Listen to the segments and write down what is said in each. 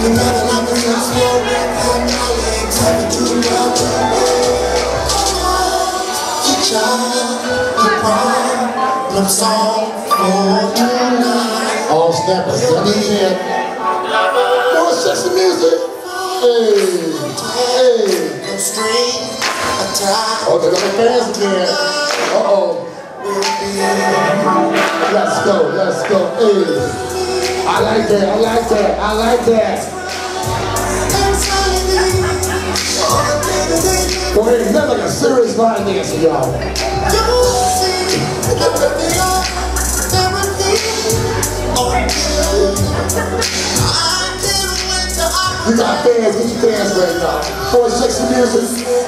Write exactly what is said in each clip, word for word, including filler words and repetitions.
together like a sister with her colleagues, having to love to each other, the problem song for tonight. All snappers, let me in. More sexy music. Hey, hey. No string attached. Oh, they're gonna fans again. Uh-oh. Let's go, let's go. Hey. I like that, I like that, I like that. Go ahead, you got like a serious line dancer, y'all. You got fans, get your fans ready now. For sexy music.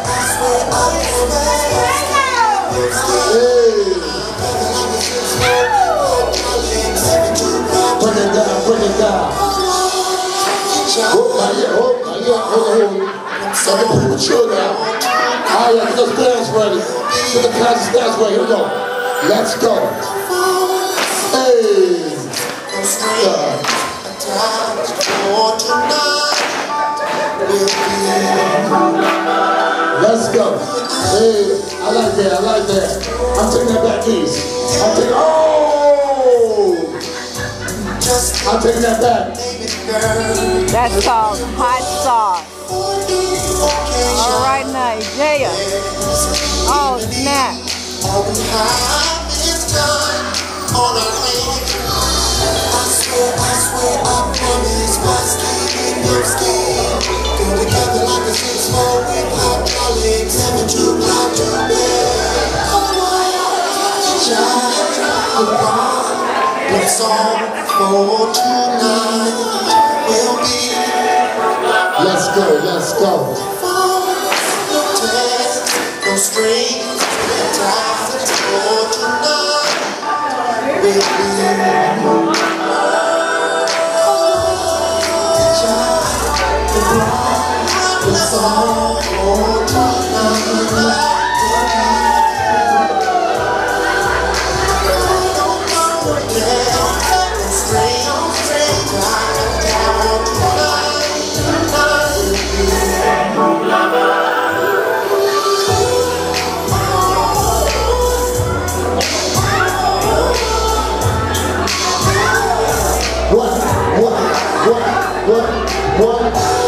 Hey. Bring it down, bring it down. Oh, not yet, oh, not yet, hold on, hold on. Second premature now. All right, get those fans ready. Get the classic dance ready, here we go. Let's go. Hey. Yeah. Let's go. Hey, I like that, I like that. I'm taking that back east. I'm taking, oh! I'm taking that back. That's called hot sauce. All right now, Ejaya. Oh, snap. All we have is time on our hands. I swear, I swear, I promise my skin in your skin. Go together like a six more with hot colleagues, having to fly to bed. The problem song for tonight will be. Let's go, let's go. No text, no strings attached for tonight will be. The song for tonight will be. What, what, what, what, what?